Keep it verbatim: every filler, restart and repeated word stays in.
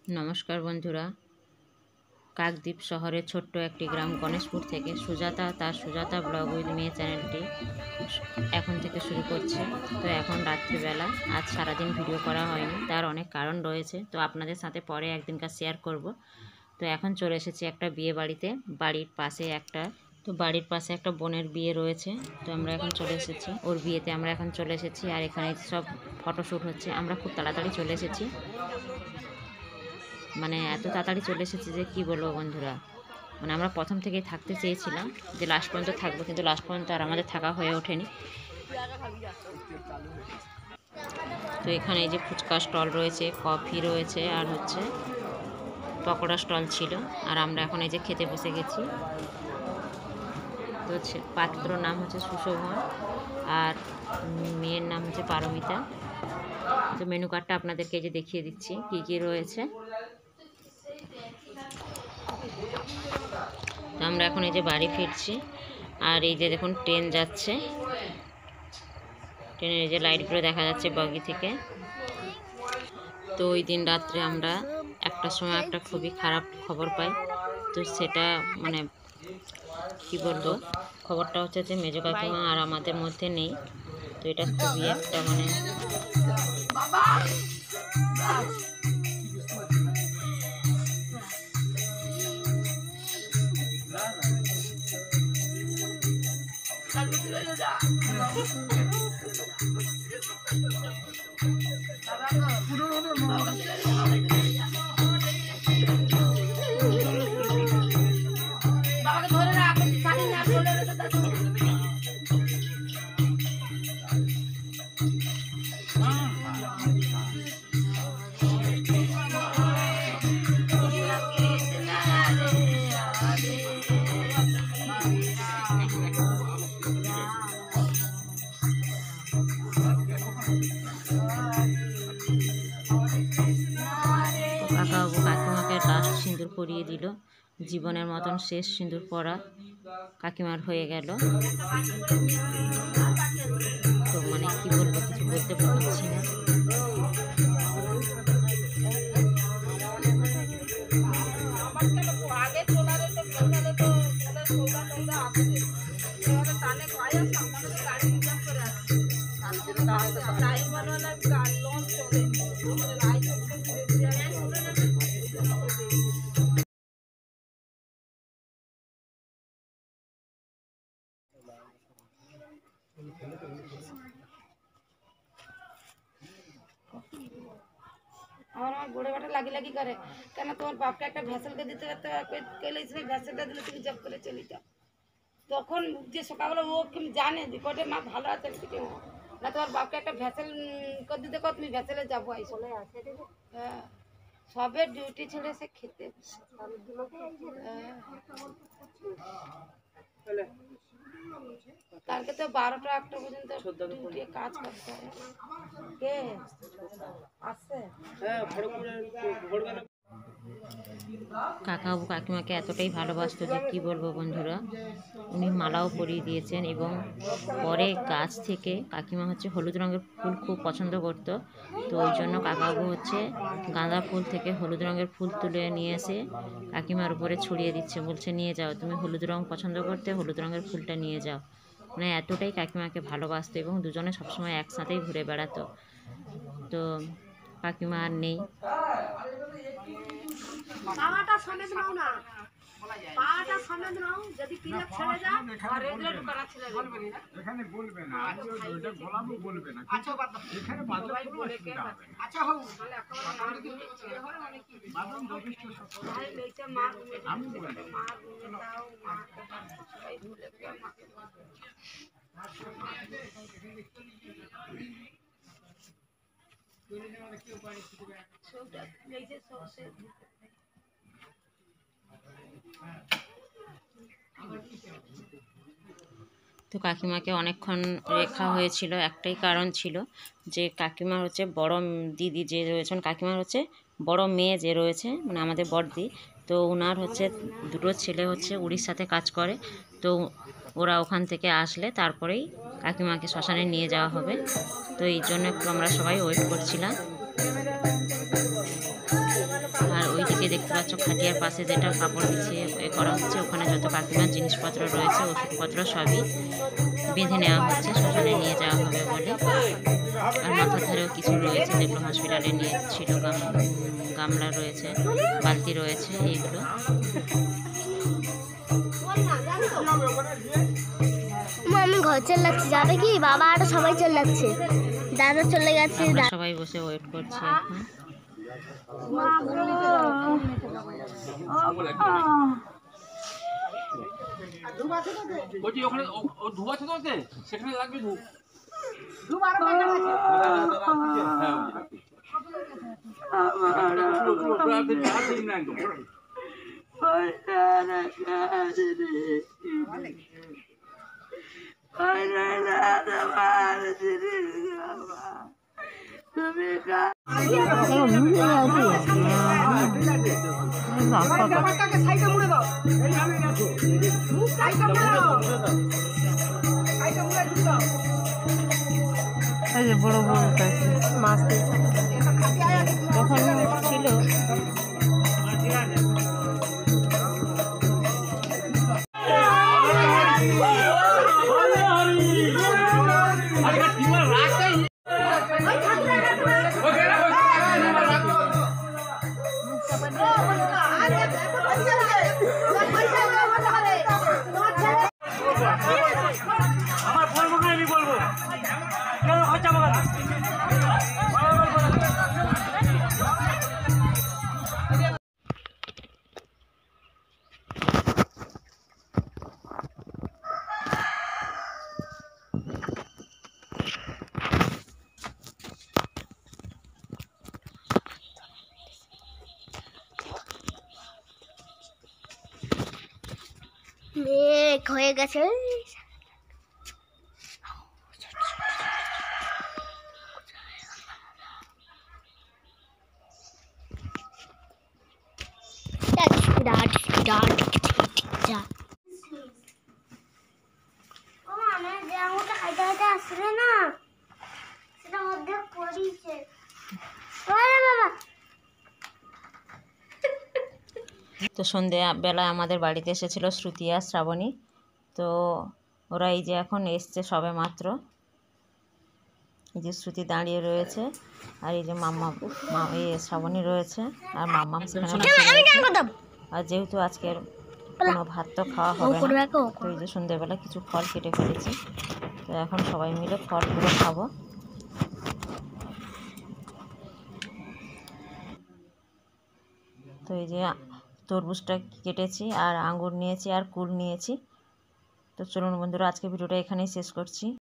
নমস্কার বন্ধুরা, কাকদ্বীপ শহরের ছোট্ট একটি গ্রাম গণেশপুর থেকে সুজাতা তার সুজাতা ব্লগ উইথ মেয়ে চ্যানেলটি এখন থেকে শুরু করছে। তো এখন রাত্রিবেলা, আজ সারাদিন ভিডিও করা হয়নি, তার অনেক কারণ রয়েছে, তো আপনাদের সাথে পরে একদিনকার শেয়ার করব। তো এখন চলে এসেছি একটা বিয়ে বাড়িতে, বাড়ির পাশে একটা তো বাড়ির পাশে একটা বোনের বিয়ে রয়েছে। তো আমরা এখন চলে এসেছি ওর বিয়েতে, আমরা এখন চলে এসেছি আর এখানে সব ফটোশ্যুট হচ্ছে। আমরা খুব তাড়াতাড়ি চলে এসেছি, মানে এত তাড়াতাড়ি চলে এসেছি যে কি বলবো বন্ধুরা। মানে আমরা প্রথম থেকেই থাকতে চেয়েছিলাম যে লাস্ট পর্যন্ত থাকবো, কিন্তু লাস্ট পর্যন্ত আর আমাদের থাকা হয়ে ওঠেনি। তো এখানে এই যে ফুচকা স্টল রয়েছে, কফি রয়েছে, আর হচ্ছে পকোড়া স্টল ছিল। আর আমরা এখন এই যে খেতে বসে গেছি। তো পাত্রর নাম হচ্ছে সুশোভন আর মেয়ের নাম হচ্ছে পারমিতা। তো মেনু কার্ডটা আপনাদেরকে এই যে দেখিয়ে দিচ্ছি কী কী রয়েছে। তো আমরা এখন এই যে বাড়ি ফিরছি, আর এই যে দেখুন ট্রেন যাচ্ছে, ট্রেনের এই যে লাইটগুলো দেখা যাচ্ছে বগি থেকে। তো ওই দিন রাত্রে আমরা একটার সময় একটা খুবই খারাপ খবর পাই। তো সেটা মানে কি বলবো, খবরটা হচ্ছে যে মেজো কাকিমা আর আমাদের মধ্যে নেই। তো এটা খুবই একটা মানে কাকাবাবু কাকিমাকে লাস্ট সিঁদুর পরিয়ে দিল। জীবনের মতন শেষ সিঁদুর পরা কাকিমার হয়ে গেল। তো মানে কি বলবো, কিছু বলতে পারছি না। আমার আমার গোড়ে বাটা লাগি লাগি করে কেন, তোমার বাপকে একটা ভ্যাসেলকে দিতে কেলে ভ্যাসেলটা দিলে তুমি জব করে চলে যাও। তখন যে সকালবেলা ও তুমি জানে যে কটে মা ভালো আছে কেউ না, তোমার বাপকে একটা ভ্যাসেল করে দিতে কো তুমি ভ্যাসেলে যাবো এই চলে আসে। হ্যাঁ, সবে ডিউটি ছেড়ে সে খেতে কালকে তো বারোটা একটা পর্যন্ত কাজ করতে হবে। কে আসছে? কাকাবাবু কাকিমাকে এতটাই ভালোবাসতো যে কি বলবো বন্ধুরা। উনি মালাও পরিয়ে দিয়েছেন, এবং পরে গাছ থেকে কাকিমা হচ্ছে হলুদ রঙের ফুল খুব পছন্দ করতো। তো ওই জন্য কাকাবাবু হচ্ছে গাঁদা ফুল থেকে হলুদ রঙের ফুল তুলে নিয়ে এসে কাকিমার উপরে ছড়িয়ে দিচ্ছে, বলছে নিয়ে যাও, তুমি হলুদ রঙ পছন্দ করতে, হলুদ রঙের ফুলটা নিয়ে যাও। মানে এতটাই কাকিমাকে ভালোবাসতো, এবং দুজনে সবসময় একসাথেই ঘুরে বেড়াতো। তো কাকিমা আর নেই। পাটা সমেত নাও না, পাটা সমেত নাও, যদি পিলা ছেড়ে যায় আর রেগুলার করা ছেড়ে বলবে না, এখানে বলবে না, এটা গোলামও বলবে না। আচ্ছা বাদ দাও, এখানে বাজার বলে কে আচ্ছা হোক, তাহলে এখন আমার দিকে ছেড়ে হয় অনেক কি বাদাম দবিষ্ট সব আরে লেটা মা আমি বলবো মা দাও মা সবাই ভুলে গিয়ে মাকে সবটা লেজে সসে তো কাকিমাকে অনেকক্ষণ রেখা হয়েছিল, একটাই কারণ ছিল যে কাকিমার হচ্ছে বড় দিদি যে রয়েছেন, কাকিমার হচ্ছে বড় মেয়ে যে রয়েছে মানে আমাদের বড়দি, তো ওনার হচ্ছে দুটো ছেলে হচ্ছে উড়িষ্যাতে কাজ করে। তো ওরা ওখান থেকে আসলে তারপরেই কাকিমাকে শ্মশানে নিয়ে যাওয়া হবে। তো এই জন্য একটু আমরা সবাই ওয়েট করছিলাম। আর ওইদিকে দেখতে পাচ্ছ খাটিয়ার পাশে যেটা কাপড় বিছিয়ে এ করা হচ্ছে, ওখানে যত কাকিমার জিনিসপত্র রয়েছে ওষুধপত্র সবই বেঁধে নেওয়া হচ্ছে, শ্মশানে নিয়ে যাওয়া হবে বলে। আর মাথার ধারেও কিছু রয়েছে যেগুলো হসপিটালে নিয়ে ছিল, গামলা রয়েছে, বালতি রয়েছে, এইগুলো। আমি ঘর চলে যাচ্ছি, যাবে কি বাবা আর সবাই চলে যাচ্ছে, দাদা চলে গেছে, সবাই বসে ওয়েট করছে সেখানে লাগবে ধূপ। বড় বড় মাছ তখন ছিল। মেঘ হয়ে গেছে। আসলে না সেটা মধ্যে পড়িছে বাবা। তো সন্ধ্যেবেলা আমাদের বাড়িতে এসেছিল শ্রুতি আর শ্রাবণী। তো ওরা এই যে এখন এসছে সবে মাত্র। এই যে শ্রুতি দাঁড়িয়ে রয়েছে, আর এই যে মাম্মা এই শ্রাবণী রয়েছে, আর মাম্মা আর যেহেতু আজকের কোনো ভাত তো খাওয়া হবে না, তো এই যে সন্ধ্যেবেলা কিছু ফল কেটে ফেলেছি। তো এখন সবাই মিলে ফলগুলো খাবো। তো এই যে তরমুজটা কেটেছি, আর আঙ্গুর নিয়েছি, আর কুল নিয়েছি। তো চলুন বন্ধুরা, আজকে ভিডিওটা এখানেই শেষ করছি।